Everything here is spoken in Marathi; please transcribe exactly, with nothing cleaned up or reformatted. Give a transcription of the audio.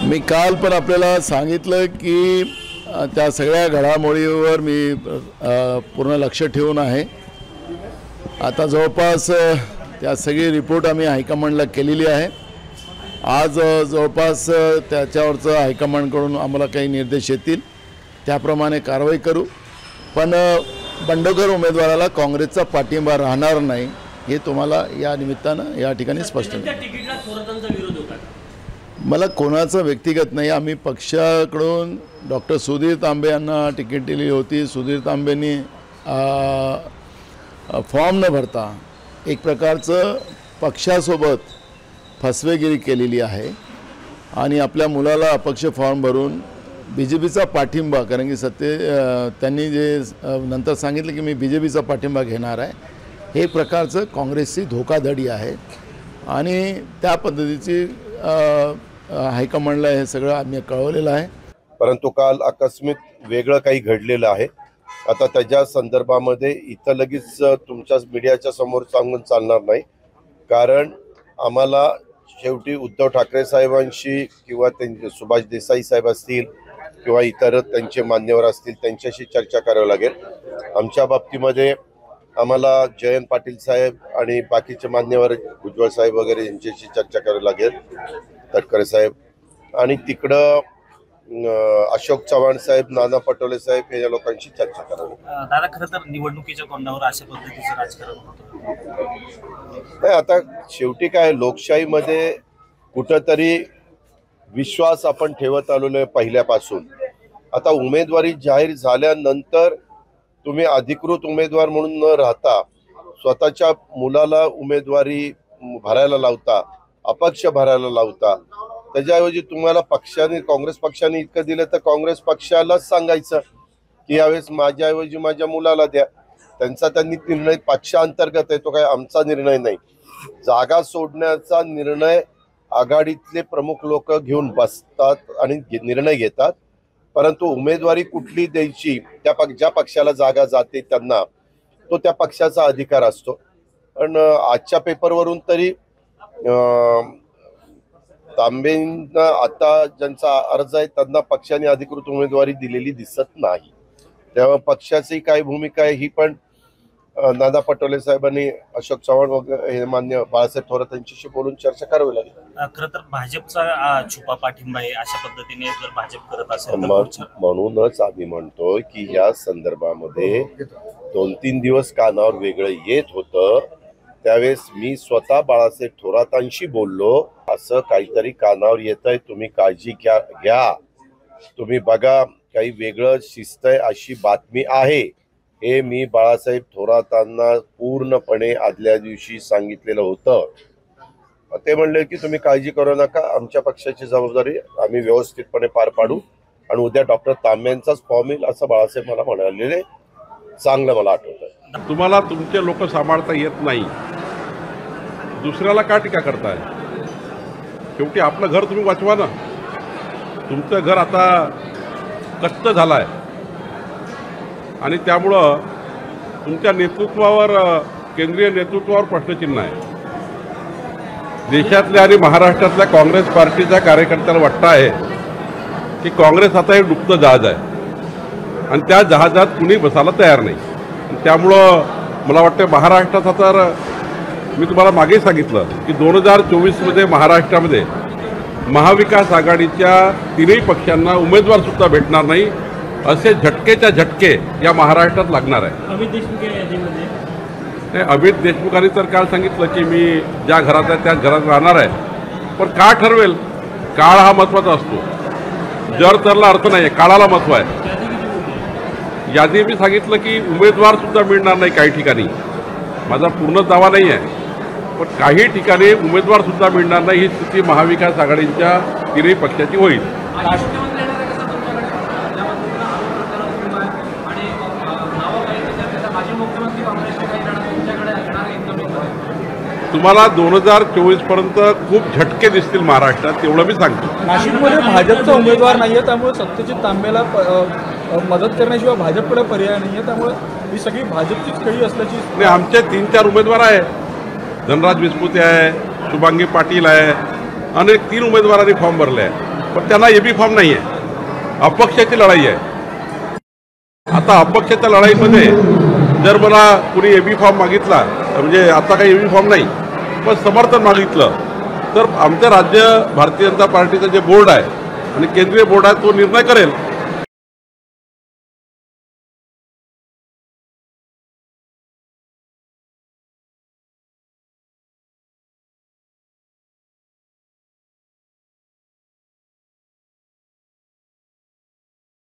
मी काल पण आपल्याला सांगितलं की त्या सगळ्या घडामोडीवर मी पूर्ण लक्ष ठेवून आहे। आता जवळपास त्या सगळी रिपोर्ट आम्ही हायकमांडला केलेली आहे। आज जवळपास त्याच्यावरचं हायकमांडकडून आम्हाला काही निर्देश येतील त्याप्रमाणे कारवाई करू। पण बंडखोर उमेदवाराला काँग्रेसचा पाठिंबा राहणार नाही हे तुम्हाला या निमित्तानं या ठिकाणी स्पष्ट आहे। मला कोणाचं व्यक्तिगत नाही, आम्ही पक्षाकडून डॉक्टर सुधीर तांबे यांना तिकीट दिली होती। सुधीर तांबेंनी फॉर्म न भरता एक प्रकारचं पक्षासोबत फसवेगिरी केलेली आहे आणि आपल्या मुलाला अपक्ष फॉर्म भरून बी जे पीचा पाठिंबा, कारण की सत्य त्यांनी जे नंतर सांगितलं की मी बी जे पीचा पाठिंबा घेणार आहे, हे प्रकारचं काँग्रेसची धोकाधडी आहे आणि त्या पद्धतीची हायकमांडला हे सगळं आम्ही कळवलेलं आहे। परंतु काल आकस्मिक वेगळं काही घडलेलं आहे। आता त्याच्या संदर्भामध्ये इथं लगेच तुमच्या मीडियाच्या समोर सांगून चालणार नाही, कारण आम्हाला शेवटी उद्धव ठाकरे साहेबांशी किंवा त्यांचे सुभाष देसाई साहेब असतील किंवा इतर त्यांचे मान्यवर असतील त्यांच्याशी चर्चा करावी लागेल। आमच्या बाबतीमध्ये आम्हाला जयंत पाटील साहेब आणि बाकीचे मान्यवर उज्ज्वल साहेब वगैरे यांच्याशी चर्चा करावी लागेल, तटकरे साहेब, आणि तिकडं अशोक चव्हाण साहेब, नाना पटोले साहेब या लोकांशी चर्चा करावी। दादा, खरं तर निवडणुकीच्या तोंडावर अशा पद्धतीचं राजकारण होतं नाही। आता शेवटी काय, लोकशाहीमध्ये कुठंतरी विश्वास आपण ठेवत आलेलो आहे पहिल्यापासून। आता उमेदवारी जाहीर झाल्यानंतर तुम्ही अधिकृत उमेदवार म्हणून न राहता स्वतःच्या मुलाला उमेदवारी भरायला लावता, अपक्ष भरायला लावता। त्याच्याऐवजी तुम्हाला पक्षाने, काँग्रेस पक्षाने इतकं दिलं तर काँग्रेस पक्षालाच सांगायचं की यावेळेस माझ्याऐवजी माझ्या मुलाला द्या। त्यांचा त्यांनी निर्णय पक्षांतर्गत आहे, तो काय आमचा निर्णय नाही। जागा सोडण्याचा निर्णय आघाडीतले प्रमुख लोक घेऊन बसतात आणि निर्णय घेतात, परंतु उमेदवारी कुठली द्यायची त्या पक्ष ज्या पक्षाला जागा जाते त्यांना तो त्या पक्षाचा अधिकार असतो। पण आजच्या पेपरवरून तरी तांबेंना आता ज्यांचा अर्ज आहे त्यांना पक्षाने अधिकृत उमेदवारी दिलेली दिसत नाही। तेव्हा पक्षाची काय भूमिका आहे ही पण नाना पटोले साहेबांनी, अशोक चव्हाण वगैरे हे मान्य बाळासाहेब थोरात यांच्याशी बोलून चर्चा करावी लागेल। खरं तर भाजपचा छुपा पाठिंबा आहे, अशा पद्धतीने जर भाजप करत असेल म्हणूनच आम्ही म्हणतो की या संदर्भामध्ये दोन तीन दिवस कानावर वेगळं येत होतं, त्यावेळेस मी स्वतः बाळासाहेब थोरातांशी बोललो, असं काहीतरी कानावर येत आहे, तुम्ही काळजी घ्या घ्या तुम्ही बघा काही वेगळं शिस्त आहे अशी बातमी आहे, हे मी बाळासाहेब थोरातांना पूर्णपणे आदल्या दिवशी सांगितलेलं होतं। ते म्हणले की तुम्ही काळजी करू नका, आमच्या पक्षाची जबाबदारी आम्ही व्यवस्थितपणे पार पाडू आणि उद्या डॉक्टर तांब्यांचाच फॉर्म येईल असं बाळासाहेब मला म्हणालेले, चांगलं मला आठवतं। तुम्हाला तुमचे लोक सांभाळता येत नाही, दुसऱ्याला का टीका करताय? शेवटी आपलं घर तुम्ही वाचवा ना। तुमचं घर आता कच्चं झालं आहे आणि त्यामुळं तुमच्या नेतृत्वावर, केंद्रीय नेतृत्वावर प्रश्नचिन्ह आहे। देशातल्या आणि महाराष्ट्रातल्या काँग्रेस पार्टीच्या कार्यकर्त्याला वाटतं आहे की काँग्रेस आता हे डुबतं जहाज आहे आणि त्या जहाजात कुणी बसायला तयार नाही। त्यामुळं मला वाटतं महाराष्ट्राचा, तर मी तुम्हाला मागे सांगितलं की दोन हजार चोवीसमध्ये महाराष्ट्रामध्ये महाविकास आघाडीच्या तीनही पक्षांना उमेदवारसुद्धा भेटणार नाही, असे झटकेच्या झटके या महाराष्ट्रात लागणार आहे। अमित देशमुख नाही, अमित देशमुखांनी तर काल सांगितलं की मी ज्या घरात आहे त्याच घरात राहणार आहे, पण काळ ठरवेल, काळ हा महत्त्वाचा असतो, जर तरला अर्थ नाही आहे, काळाला महत्त्व आहे। यादी मी सांगितलं की उमेदवारसुद्धा मिळणार नाही काही ठिकाणी, माझा पूर्ण दावा नाही आहे, पण काही ठिकाणी उमेदवारसुद्धा मिळणार नाही, ही स्थिती महाविकास आघाडीच्या तीनही पक्षाची होईल। तुम्हाला दोन हजार चोवीस पर्यंत खूप झटके दिसतील महाराष्ट्रात, तेवढं मी सांगतो। नाशिकमध्ये भाजपचा उमेदवार नाहीये, त्यामुळे सत्यजित तांबेला मदत करण्याशिवाय भाजपकडे पर्याय नाहीये, त्यामुळे ही सगळी भाजपचीच खेळी असल्याची नाही। आमचे तीन चार उमेदवार आहे, धनराज विस्पुते आहे, शुभांगी पाटील आहे, अनेक तीन उमेदवारांनी फॉर्म भरले आहे। पण त्यांना एबी फॉर्म नाही आहे, अपक्षाची लढाई आहे. आता अपक्षाच्या लढाईमध्ये जर मला कुणी एबी फॉर्म मागितला, म्हणजे आता काही एबी फॉर्म नाही पण समर्थन मागितलं, तर आमचं राज्य भारतीय जनता पार्टीचं जे बोर्ड आहे आणि केंद्रीय बोर्ड आहे तो निर्णय करेल